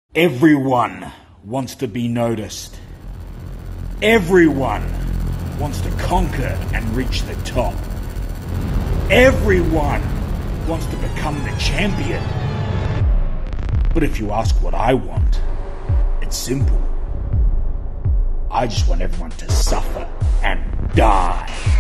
Everyone wants to be noticed. Everyone wants to conquer and reach the top. Everyone wants to become the champion. But if you ask what I want, it's simple. I just want everyone to suffer and die.